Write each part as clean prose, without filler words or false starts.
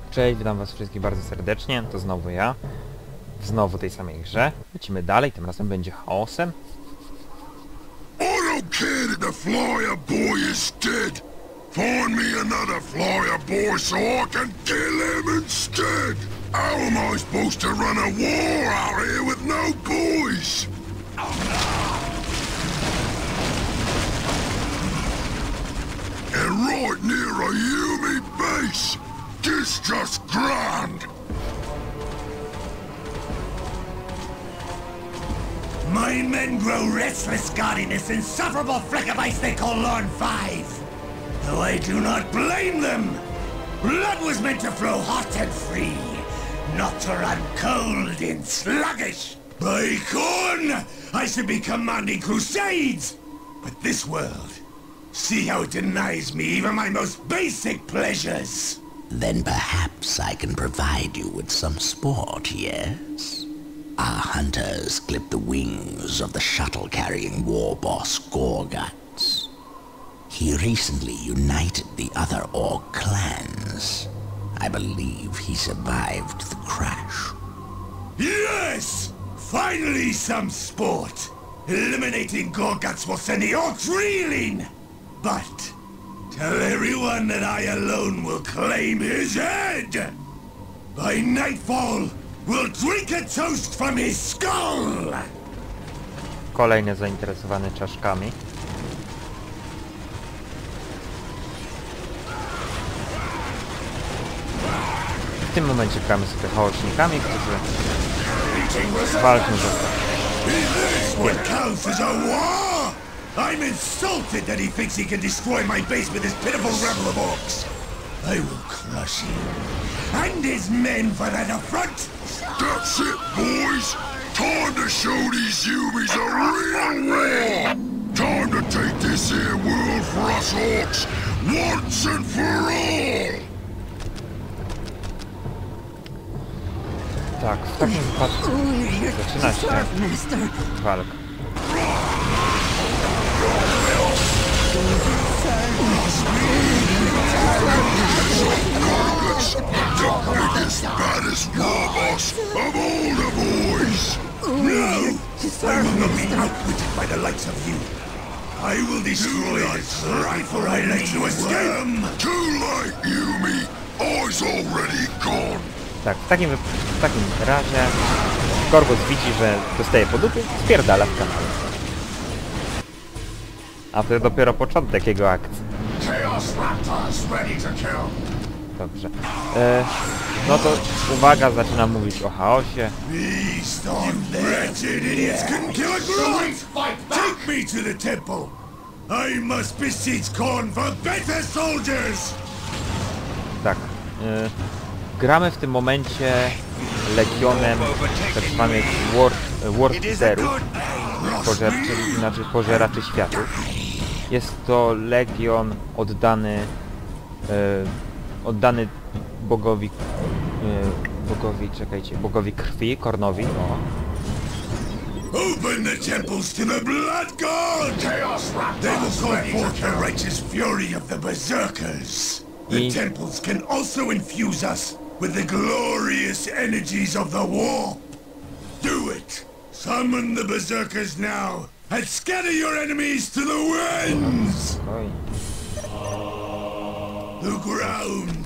Cześć, witam was wszystkich bardzo serdecznie, to znowu ja. Znowu tej samej grze. Lecimy dalej, tym razem będzie chaosem. I don't care that the flyer boy is dead. Find me another flyer boy so I can kill him instead. How am I supposed to run a war out here with no boys? And right near a Yumi base. This just grand. My men grow restless guarding this insufferable fleck of ice they call Lorn 5. Though I do not blame them. Blood was meant to flow hot and free, not to run cold and sluggish. By Khorne, I should be commanding crusades. But this world, see how it denies me even my most basic pleasures. Then perhaps I can provide you with some sport, yes? Our hunters clip the wings of the shuttle-carrying war boss Gorguts. He recently united the other Orc clans. I believe he survived the crash. Yes! Finally some sport! Eliminating Gorguts will send the Orcs reeling! But tell everyone that I alone will claim his head! By nightfall, we'll drink a toast from his skull! Kolejny zainteresowany czaszkami. W tym momencie gramy sobie chaośnikami, którzy walczą ze What counts as a war? I'm insulted that he thinks he can destroy my base with his pitiful rebel of orcs. I will crush him. And his men for that affront! That's it, boys. Time to show these Yumis a real war. Time to take this here world for us orcs, once and for all. Tak, w takim wypadku zaczyna się walka. The biggest, baddest war boss of all the boys. No! I will not be outwitted by the likes of you. I will destroy this before I let you escape! Too late, Yumi. I's already gone. Tak, w takim razie Gorgus widzi, że dostaje po dupie, spierdala w kanale. A to dopiero początek jego akcji. Dobrze. No to uwaga, zaczyna mówić o chaosie. Wretched idiots couldn't kill a grunt! Take me to the temple! I must beseech Khorne for better soldiers! Tak. Gramy w tym momencie legionem tak zwanych Warpiterów, inaczej pożeraczy światów. Jest to legion oddany bogowi, bogowi krwi, Khornowi. O. Open the temples to the Blood God! They will call forth the righteous fury of the Berserkers. The temples can also infuse us with the glorious energies of the warp. Do it! Summon the Berserkers now, and scatter your enemies to the winds! The ground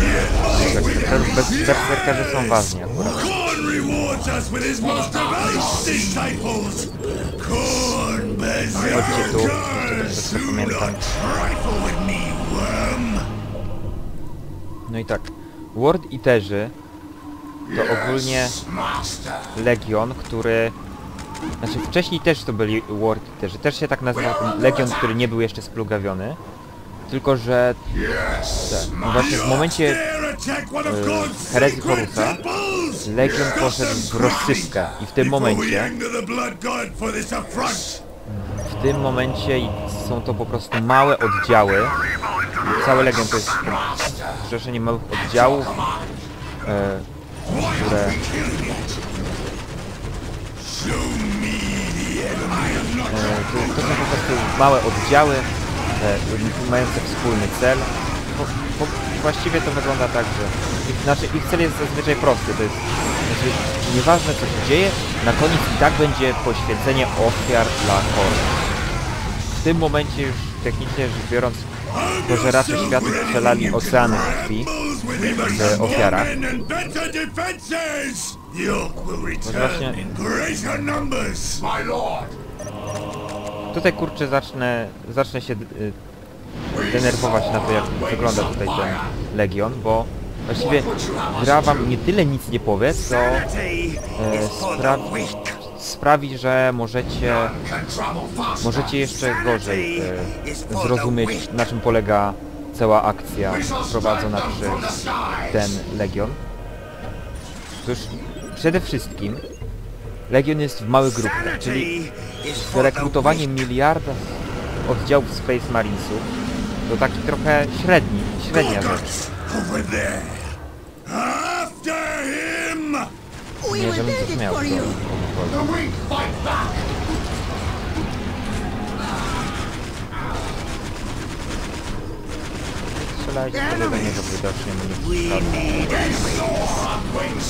Berserkerzy są ważni akurat. Khorne rewards us with his most devout disciples! Khorne Berserkers! Do not trifle with me, worm! No i tak, Warpiterzy to ogólnie legion, który... Znaczy wcześniej też to byli Warpiterzy, też się tak nazywa ten legion, który nie był jeszcze splugawiony. Tylko że właśnie w momencie herezji Horusa legion poszedł w rozsypkę i w tym momencie są to po prostu małe oddziały. Cały legion to jest zrzeszenie małych oddziałów, które to są po prostu małe oddziały mające wspólny cel. właściwie to wygląda tak, że ich cel jest zazwyczaj prosty, to jest, znaczy, nieważne co się dzieje, na koniec i tak będzie poświęcenie ofiar dla Hordy. W tym momencie już technicznie rzecz biorąc, pożeracze światów przelali oceany krwi w ofiarach. Może właśnie tutaj kurczę zacznę się denerwować na to, jak wygląda tutaj ten Legion, bo właściwie gra wam nie tyle nic nie powie, co sprawi, że możecie jeszcze gorzej zrozumieć, na czym polega cała akcja prowadzona przez ten Legion. Otóż przede wszystkim Legion jest w małych grupach, czyli zrekrutowanie miliarda oddziałów Space Marinesów to taki trochę średnia rzecz. Nie, żebym coś miał to. Strzelajcie sobie do niego, widocznie mu nie przeszkadza.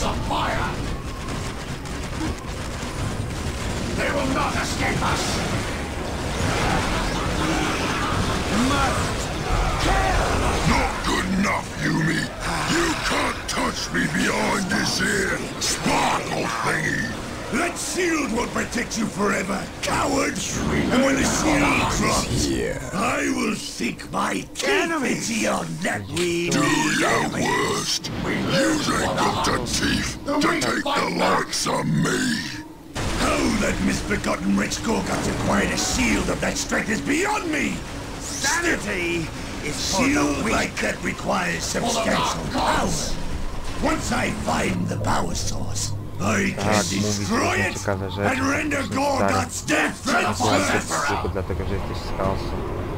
Not good enough, Yumi. You can't touch me behind this here sparkle thingy. That shield won't protect you forever, coward! And when the shield drops, I will sink my teeth into your neck. Do your worst. Use ain't got the teeth to take the likes of me. How that misbegotten rich Gorgot acquired a shield of that strength is beyond me! Sanity is shield like that requires substantial power. Once I find the power source, I can destroy it and render Gorgot's death defenseless! Tylko dlatego, że jesteś z chaosu.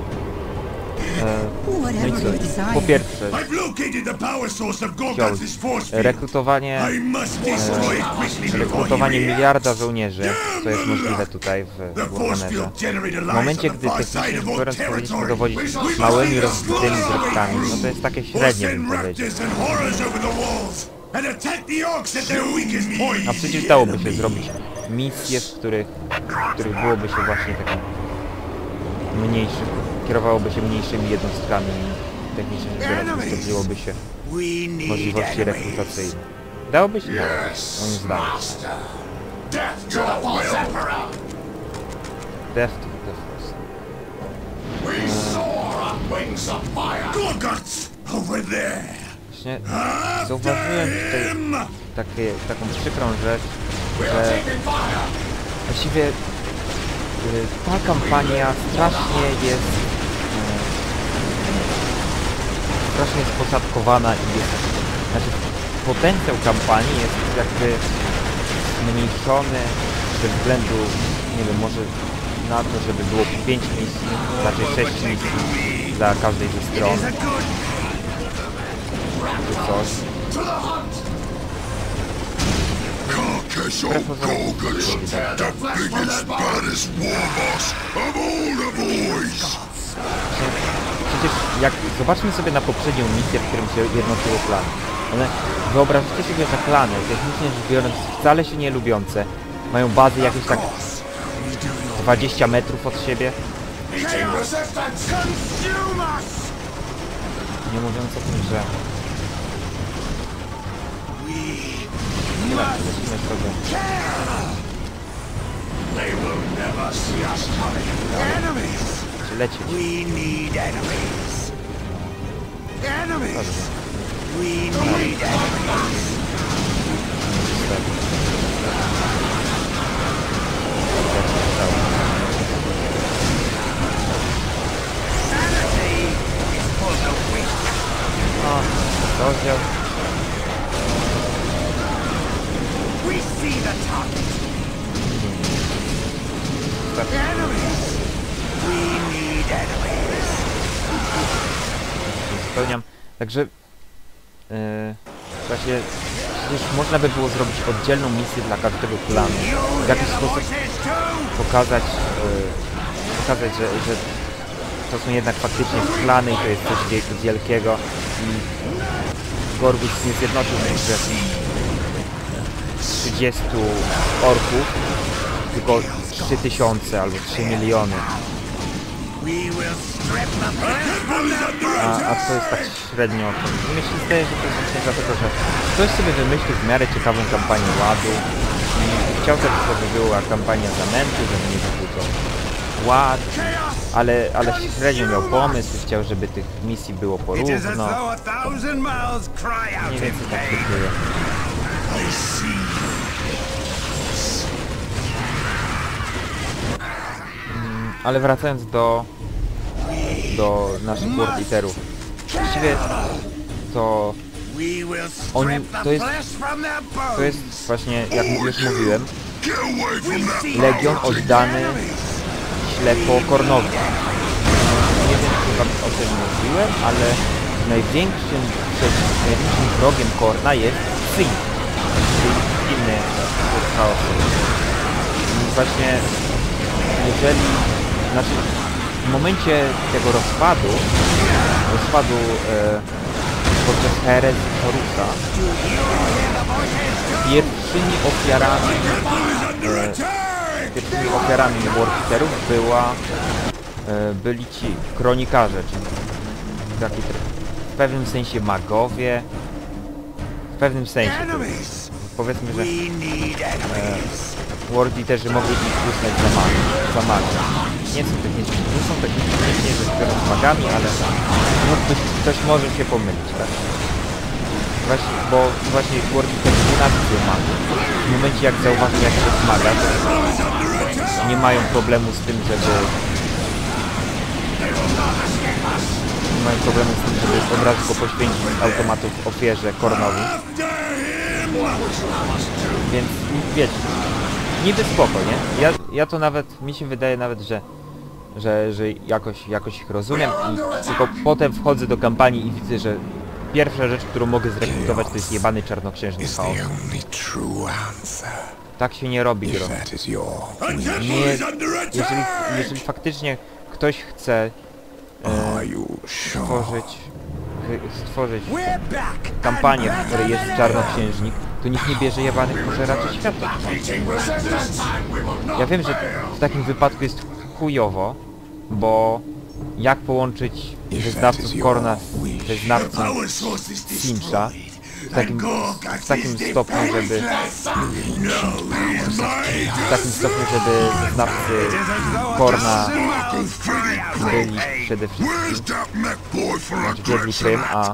No i co? Po pierwsze, rekrutowanie miliarda żołnierzy, co jest możliwe tutaj w Warhammerze. W momencie, gdy technicznie rzecz biorąc powinniśmy dowodzić małymi rozbitymi grupkami, no to jest takie średnie, bym powiedział. A przecież dałoby się zrobić misje, w których byłoby się właśnie takim mniejszym, kierowałoby się mniejszymi jednostkami i technicznie rzecz biorąc wystarczyłoby się możliwości rekrutacyjne. Dałoby się? Dałoby, moim zdaniem. Death to the Force. Właśnie zauważyłem tutaj taką przykrą rzecz, że właściwie ta kampania strasznie jest spoczatkowana i jest, znaczy potencjał kampanii jest jakby zmniejszony ze względu, nie wiem, może na to, żeby było 5 misji, znaczy 6 misji dla każdej ze stron, czy coś. Carcass of Gorguts, the biggest, baddest war boss of all the boys! Przecież jak zobaczmy sobie na poprzednią misję, w którym się jednoczyło klany. Wyobraźcie sobie, że klany, technicznie rzecz biorąc, wcale się nie lubiące, mają bazy jakieś tak 20 metrów od siebie. Nie mówiąc o tym, że lecimy sobie. Czy lecieć? Rozdział. Spełniam. Także przecież można by było zrobić oddzielną misję dla każdego klanu. W jakiś sposób pokazać, że to są jednak faktycznie plany i to jest coś wielkiego i Gorgus nie zjednoczył się 30 orków, tylko 3000 albo 3 miliony. A to jest tak średnio o tym. I myślę, że to jest właśnie dlatego, że ktoś sobie wymyślił w miarę ciekawą kampanię ładu i chciał też, żeby była kampania zamętu, żeby nie był to ład, ale średnio miał pomysł, chciał, żeby tych misji było porówno. Mniej więcej tak się dzieje. Ale wracając do naszych World Eaterów. Właściwie to oni, to jest właśnie, jak już mówiłem, legion oddany ślepo Khornowi. Nie wiem, czy wam o tym mówiłem, ale największym wrogiem Khorna jest Syn, czyli inny chaos. I właśnie jeżeli, znaczy w momencie tego rozpadu podczas herezji Horusa, pierwszymi ofiarami World Eaterów byli ci kronikarze, czyli taki w pewnym sensie magowie, w pewnym sensie powiedzmy, że World Eaterzy mogli ich uznać za maga. Nie są technicznie rzecz biorąc magami, ale no, ktoś może się pomylić, tak? Bo właśnie World Eaterzy nienawidzą magów. W momencie jak zauważą, jak to jest maga, to nie mają problemu z tym, żeby od razu go poświęcić z automatu w ofierze Khornowi. Więc wiecie, niby spoko, nie? Ja to nawet, mi się wydaje nawet, że jakoś ich rozumiem i tylko potem wchodzę do kampanii i widzę, że pierwsza rzecz, którą mogę zrekrutować, to jest jebany czarnoksiężny chaos. Tak się nie robi, gro. Nie, jeżeli faktycznie ktoś chce stworzyć kampanię, w której jest czarnoksiężnik, to nikt nie bierze jebanych pożeraczy świata. Ja wiem, że w takim wypadku jest chujowo, bo jak połączyć wyznawców Khorna z wyznawcą Tzeentcha w takim stopniu, żeby wyznawcy Khorna byli przede wszystkim Deadly Prym, a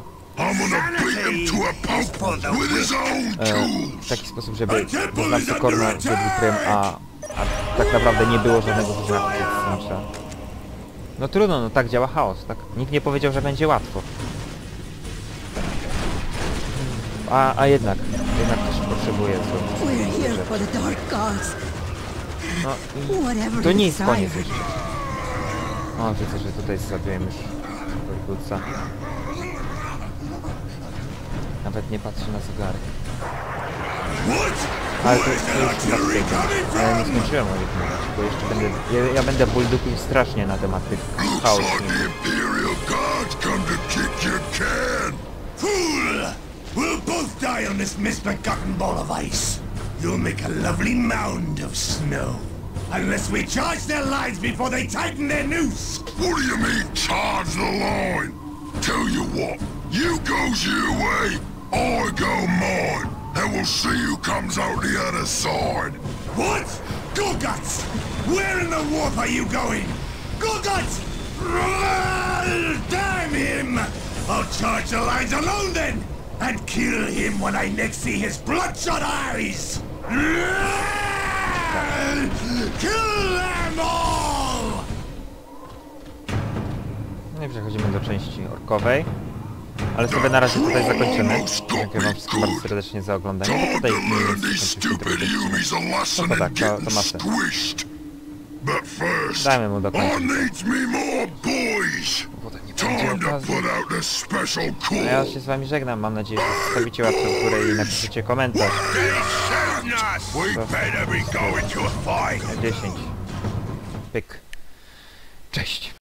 w taki sposób, żeby wyznawcy Khorna Deadly Prym, a tak naprawdę nie było żadnego wyznawcy Tzeentcha. No trudno, no tak działa chaos, tak? Nikt nie powiedział, że będzie łatwo. A jednak też potrzebuje no, to nie jest koniec jeszcze. O, widzę, że tutaj zgaduję już Gorgusa. Nawet nie patrzy na zegarek. Ale to jest chyba wstydne. Ale nie skończyłem o nich mówić, bo jeszcze będę... Ja będę buldukił strasznie na temat tych chaosów. Fool! We'll both die on this misbegotten ball of ice. You'll make a lovely mound of snow. Unless we charge their lines before they tighten their noose. What do you mean, charge the line? Tell you what, you goes your way, I go mine, and we'll see who comes out the other side. What? Gorguts! Where in the warp are you going? Gorguts! Damn him! I'll charge the lines alone then! And kill him when I next see his bloodshot eyes! Kill them all! No i przechodzimy do części orkowej. Ale sobie na razie tutaj zakończymy. Dziękuję wam wszystkim bardzo serdecznie za oglądanie. Bo tutaj no to tak, to masę. Dajmy mu dokończyć. Potem nie będzie okazji. A ja się z wami żegnam. Mam nadzieję, że zostawicie łapkę w górę i napiszecie komentarz. 10. Pyk. Cześć.